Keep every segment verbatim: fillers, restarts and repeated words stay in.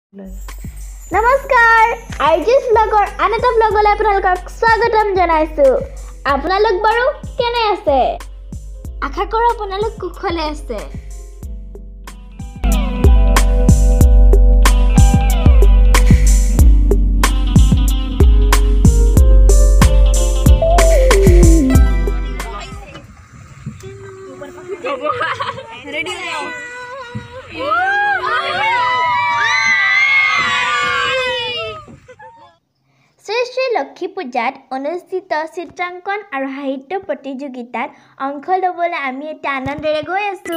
নমস্কাৰ আইজিস ব্লগৰ আন এটা ব্লগলৈ আপোনালোকক স্বাগতম জনাইছো। আপোনালোক বাৰু কেনে আছে? আশা কৰোঁ আপোনালোক কুশলে আছে। Ready now. শ্ৰী শ্ৰী লক্ষ্মী পূজাত অনুষ্ঠিত চিত্ৰাংকন আৰু সাহিত্য প্ৰতিযোগিতাত অংশ ল'বলৈ আমি এতিয়া আনন্দেৰে গৈ আছো।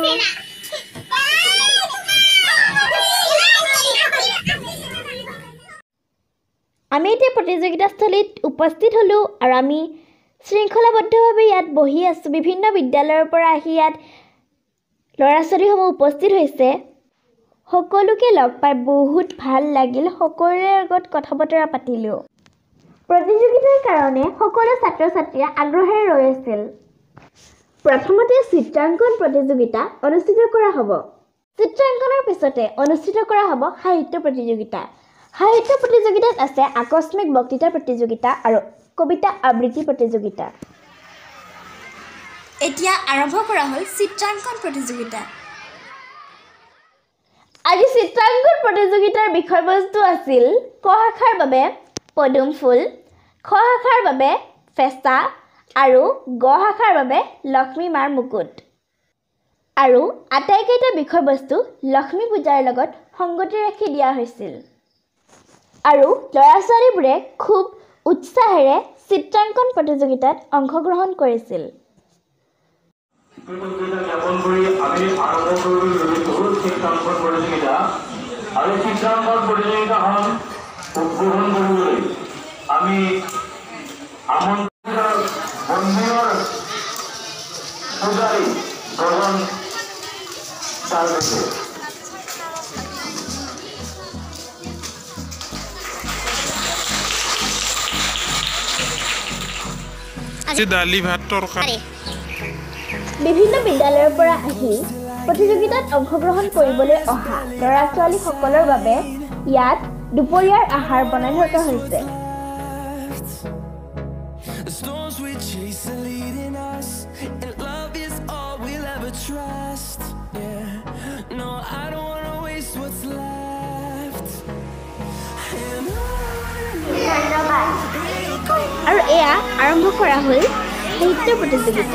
আমি এতিয়া প্ৰতিযোগিতাস্থলীত উপস্থিত হলো আৰু আমি শৃংখলাবদ্ধভাৱে ইয়াত বহি আছো। বিভিন্ন বিদ্যালয়ৰ পৰা আহি ইয়াত ল'ৰা ছোৱালীসমূহ উপস্থিত হৈছে। সকলোকে লগ পাই বহুত ভাল লাগিল। সকলোৰে আগত কথা বতৰা পাতিলোঁ। প্ৰতিযোগিতাৰ কাৰণে সকলো ছাত্ৰ ছাত্ৰীয়ে আগ্ৰহেৰে ৰৈ আছিল। প্ৰথমতে চিত্ৰাংকন প্ৰতিযোগিতা অনুষ্ঠিত কৰা হ'ব। চিত্ৰাংকনৰ পিছতে অনুষ্ঠিত কৰা হ'ব সাহিত্য প্ৰতিযোগিতা। সাহিত্য প্ৰতিযোগিতাত আছে আকস্মিক বক্তৃতা প্ৰতিযোগিতা আৰু কবিতা আবৃত্তি প্ৰতিযোগিতা। এতিয়া আৰম্ভ কৰা হ'ল চিত্ৰাংকন প্ৰতিযোগিতা। আজি চিত্ৰাংকন প্ৰতিযোগিতাৰ বিষয়বস্তু আছিল ক শাখাৰ বাবে পদুম ফুল, খ শাখাৰ বাবে ফেঁচা আৰু গ শাখাৰ বাবে লক্ষ্মী মাৰ মুকুট। আৰু আটাইকেইটা বিষয়বস্তু লক্ষ্মী পূজাৰ লগত সংগতি ৰাখি দিয়া হৈছিল। আৰু ল'ৰা ছোৱালীবোৰে খুব উৎসাহেৰে চিত্ৰাংকন প্ৰতিযোগিতাত অংশগ্ৰহণ কৰিছিল। জ্ঞাপন কৰি আমি আৰম্ভ কৰিবলৈ লৈছোঁ চিত্ৰাংকন প্ৰতিযোগিতা। আৰু চিত্ৰাংকন প্ৰতিযোগিতাখন উদ্বোধন কৰিবলৈ আমি আমন্ত্ৰিত মন্দিৰৰ পূজাৰী গগন ছাৰ হৈছে। দালি ভাত তৰকাৰী। বিভিন্ন বিদ্যালয়ৰ পৰা আহি প্ৰতিযোগিতাত অংশগ্ৰহণ কৰিবলৈ অহা ল'ৰা ছোৱালীসকলৰ বাবে ইয়াত দুপৰীয়াৰ আহাৰ বনাই থকা হৈছে। আৰু এয়া আৰম্ভ কৰা হ'ল সাহিত্য প্ৰতিযোগিতা।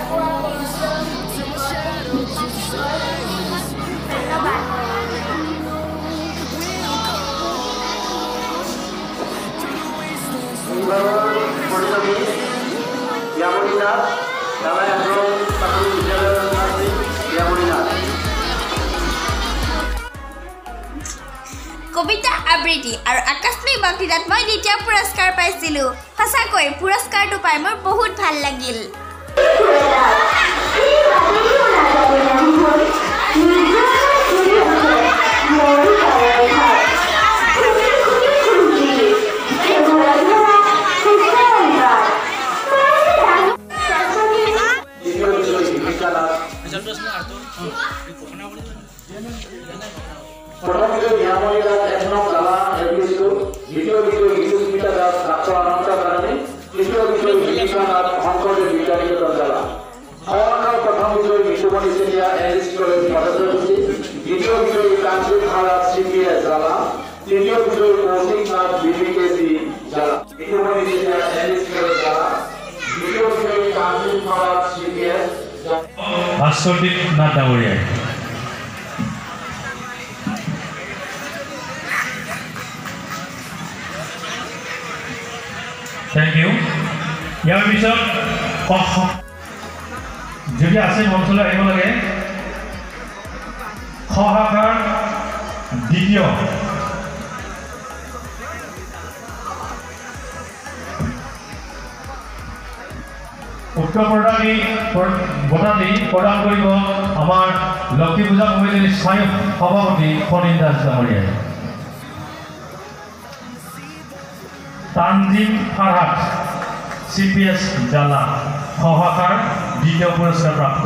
কবিতা আবৃত্তি আৰু আকস্মিক বক্তৃতাত মই দ্বিতীয় পুৰস্কাৰ পাইছিলোঁ। সঁচাকৈ পুৰস্কাৰটো পাই মোৰ বহুত ভাল লাগিল। প্ৰথম বিষয় নিয়ামণি দাস এক নং জ্বালা এলপিস্কুল, দ্বিতীয় বিষয় গীতুস্মিতা দাস ছাত্ৰ অনন্ত কাৰণী, তৃতীয় বিষয় বিভীষণ নাথ শংকৰদেৱ বিদ্যানিকেতন জ্বালা। সমানৰ প্ৰথম বিষয় Mishumoni Chetia N S college ভট্টাচাৰ্যী, দ্বিতীয় বিষয় Kantha Maharaj C P S Jalah, তৃতীয় বিষয় Koushik Nath B B K C Jalah. Mishumoni Chetia N S college Jalah, দ্বিতীয় বিষয় Kantha Maharaj C P S Bhaskardeep Nath ডাঙৰীয়া। Thank U. ইয়াৰ পিছত যদি আছে মঞ্চলৈ আহিব লাগে। খ শাখাৰ দ্বিতীয় উত্তৰ প্ৰদানী বঁটাটি প্ৰদান কৰিব আমাৰ লক্ষ্মী পূজা কমিটিৰ স্থায়ী সভাপতি ফণীন দাস ডাঙৰীয়াই। Tanzim Farhat C P S Jalah খ শাখাৰ দ্বিতীয় পুৰস্কাৰ প্ৰাপ্ত।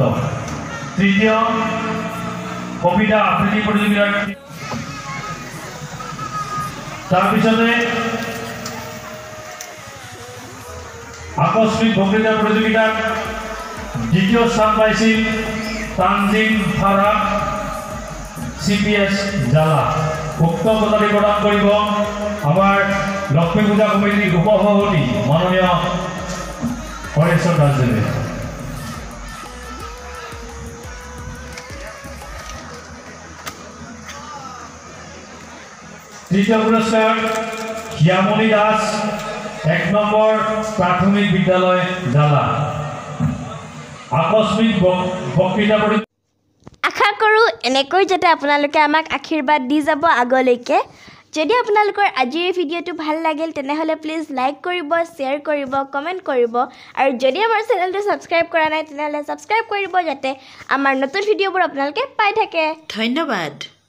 তৃতীয় কবিতা আবৃত্তি প্ৰতিযোগিতাৰ তাৰপিছতে আকস্মিক বক্তৃতা প্ৰতিযোগিতাত দ্বিতীয় স্থান পাইছিল Tanzim Farhat C P S Jalah. উক্ত বঁটাটি প্ৰদান কৰিব আমাৰ লক্ষ্মী পূজা কমিটিৰ উপসভাপতি মাননীয় হৰেশ্বৰ দাসদেৱে। তৃতীয় পুৰস্কাৰ শ্যামলী দাস এক নম্বৰ প্ৰাথমিক বিদ্যালয় জালা। আকস্মিক বক্তৃতা প্ৰতিযোগিতা আশা কৰোঁ এনেকৈ যাতে আপোনালোকে আমাক আশীৰ্বাদ দি যাব আগলৈকে। যদি আপোনালোকৰ আজিৰ এই ভিডিঅ'টো ভাল লাগিল তেনেহ'লে প্লিজ লাইক কৰিব, শ্বেয়াৰ কৰিব, কমেণ্ট কৰিব আৰু যদি আমাৰ চেনেলটো ছাবস্ক্ৰাইব কৰা নাই তেনেহ'লে ছাবস্ক্ৰাইব কৰিব যাতে আমাৰ নতুন ভিডিঅ'বোৰ আপোনালোকে পাই থাকে। ধন্যবাদ।